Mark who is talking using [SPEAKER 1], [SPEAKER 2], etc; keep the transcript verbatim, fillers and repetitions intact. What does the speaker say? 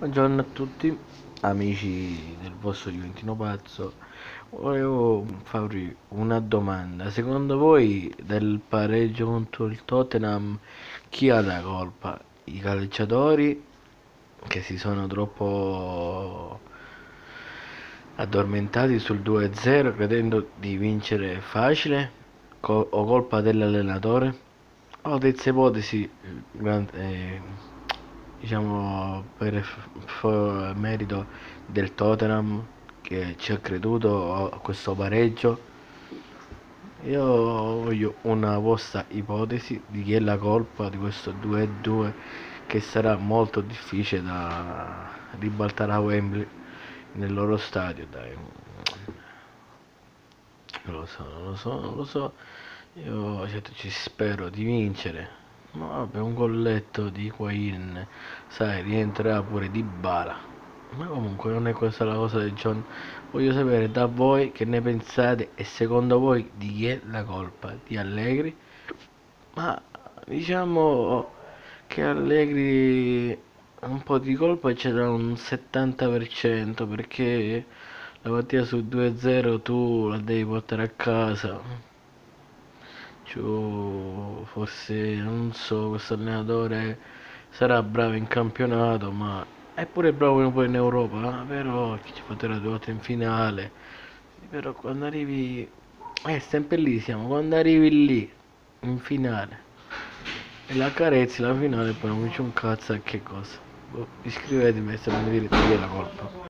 [SPEAKER 1] Buongiorno a tutti, amici del vostro Juventino Pazzo. Volevo farvi una domanda. Secondo voi del pareggio contro il Tottenham chi ha la colpa? I calciatori che si sono troppo addormentati sul due a zero credendo di vincere facile? Co- o colpa dell'allenatore? Ho terza ipotesi, gran- eh, diciamo per f- f- merito del Tottenham che ci ha creduto a questo pareggio. Io voglio una vostra ipotesi di chi è la colpa di questo due a due che sarà molto difficile da ribaltare a Wembley nel loro stadio, dai. Non lo so, non lo so, non lo so. Io certo ci spero di vincere. Ma vabbè, un golletto di Higuain, sai, rientra pure di Bala. Ma comunque non è questa la cosa del John. Voglio sapere da voi che ne pensate e secondo voi di chi è la colpa? Di Allegri? Ma diciamo che Allegri un po' di colpa ce l'ha un settanta per cento perché la partita su due a zero tu la devi portare a casa. Cioè, forse non so, questo allenatore sarà bravo in campionato, ma è pure bravo poi in Europa, eh, però chi ci fatto due volte in finale. Però quando arrivi, eh, sempre lì siamo, quando arrivi lì in finale e la carezzi la finale, poi non c'è un cazzo a che cosa. Boh, iscrivetevi e se non mi direte chi è la colpa.